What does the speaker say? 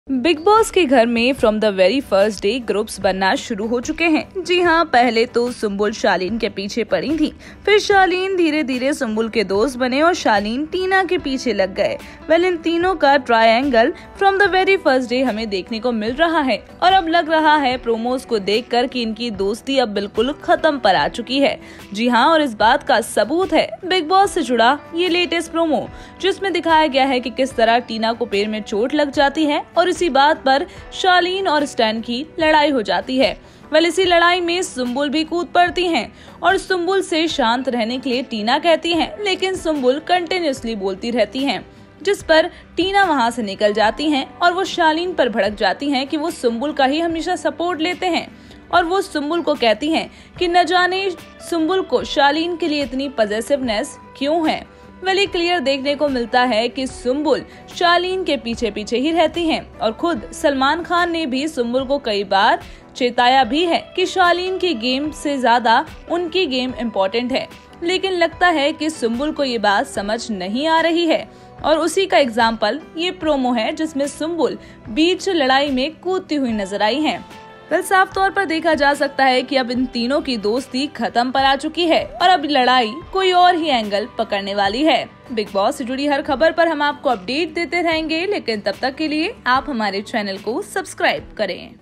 Big boss के घर में from the very first day groups बनना शुरू हो चुके हैं। जी हाँ, पहले तो सुम्बुल शालीन के पीछे पड़ी थी, फिर शालीन धीरे धीरे सुम्बुल के दोस्त बने और शालीन टीना के पीछे लग गए। वेल, इन तीनों का triangle from the very first day हमें देखने को मिल रहा है और अब लग रहा है प्रोमोज को देखकर कि इनकी दोस्ती अब बिल्कुल खत्म पर आ चुकी है। जी हाँ, और इस बात का सबूत है बिग बॉस से जुड़ा ये लेटेस्ट प्रोमो, जिसमें दिखाया गया है कि किस तरह टीना को पैर में चोट लग जाती है और इसी बात पर शालीन और स्टैन की लड़ाई हो जाती है। वेल, इसी लड़ाई में सुम्बुल भी कूद पड़ती हैं और सुम्बुल से शांत रहने के लिए टीना कहती हैं, लेकिन सुम्बुल कंटिन्यूअसली बोलती रहती हैं, जिस पर टीना वहां से निकल जाती हैं और वो शालीन पर भड़क जाती हैं कि वो सुम्बुल का ही हमेशा सपोर्ट लेते हैं और वो सुम्बुल को कहती हैं कि न जाने सुम्बुल को शालीन के लिए इतनी पॉजिटिवनेस क्यों है। वेल, क्लियर देखने को मिलता है कि सुम्बुल शालीन के पीछे पीछे ही रहती हैं और खुद सलमान खान ने भी सुम्बुल को कई बार चेताया भी है कि शालीन की गेम से ज्यादा उनकी गेम इम्पोर्टेंट है, लेकिन लगता है कि सुम्बुल को ये बात समझ नहीं आ रही है और उसी का एग्जाम्पल ये प्रोमो है, जिसमें सुम्बुल बीच लड़ाई में कूदती हुई नजर आई है। वेल, साफ तौर पर देखा जा सकता है कि अब इन तीनों की दोस्ती खत्म पर आ चुकी है और अब लड़ाई कोई और ही एंगल पकड़ने वाली है। बिग बॉस से जुड़ी हर खबर पर हम आपको अपडेट देते रहेंगे, लेकिन तब तक के लिए आप हमारे चैनल को सब्सक्राइब करें।